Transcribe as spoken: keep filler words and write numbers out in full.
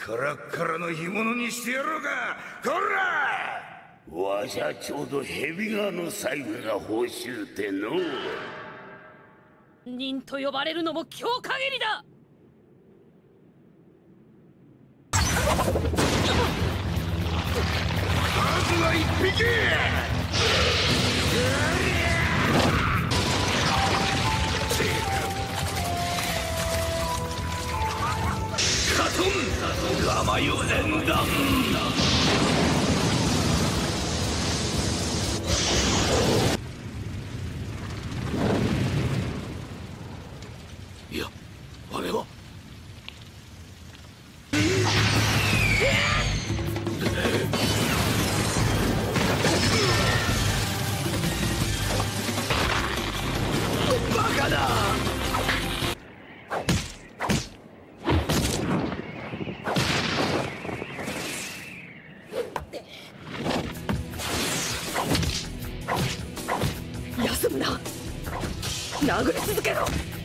カラッカラの干物にしてやろうか。こら！ わしゃちょうど蛇側の細部が欲しゅうての。 忍と呼ばれるのも今日限りだ。 まずは一匹。カトンガマヨ連弾。いや、あれはバカだ。 休むな。殴り続けろ。